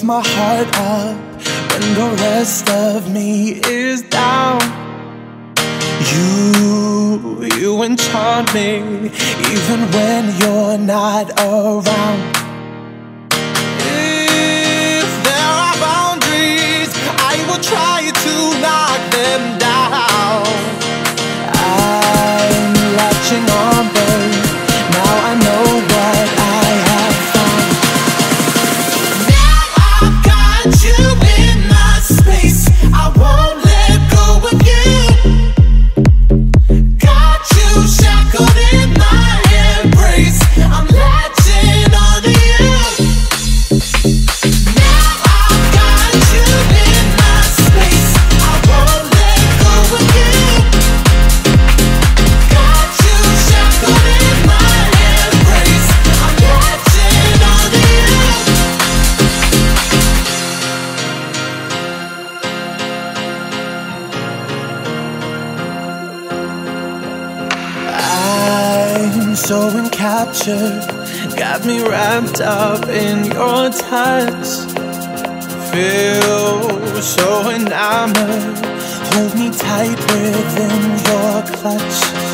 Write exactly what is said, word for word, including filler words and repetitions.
my heart up when the rest of me is down. You, you enchant me even when you're not around. If there are boundaries, I will try to knock them down. I'm latching on, babe. Now I know what I have found. Now I've got you in my space. I won't let go of you. Got you shackled in my embrace. I'm latching on to you. Now I've got you in my space. I won't let go of you. Got you shackled in my embrace. I'm latching on to you. I'm so encaptured, got me wrapped up in your touch. Feel so enamored, hold me tight within your clutch.